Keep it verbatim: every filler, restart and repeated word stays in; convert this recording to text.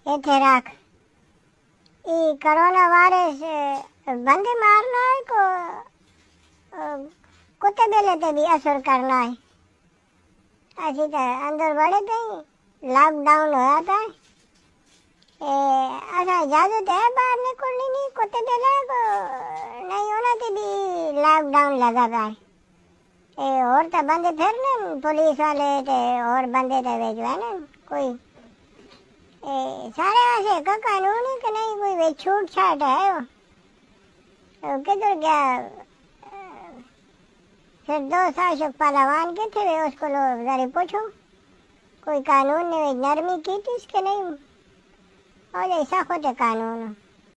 एथे राख ई corona virus बंदे मारना है को कुत्ते बेले ते भी असर करना है। असी तो अंदर बड़े थे लॉकडाउन होया था असा इजाजत है बाहर निकलनी नहीं कुत्ते बेले को नहीं होना ते भी लॉकडाउन लगा था ए और तो बंदे फिरने पुलिस वाले ते और बंदे ते भेजवा ना कोई ए सारे ऐसे का कानून है कि नहीं कोई वे छूट छाट है वो तो किधर गया फिर दो शासक पहलवान के थे वे उसको लो जरा पूछो कोई कानून ने नरमी की थी इसके नहीं और ऐसा होते कानून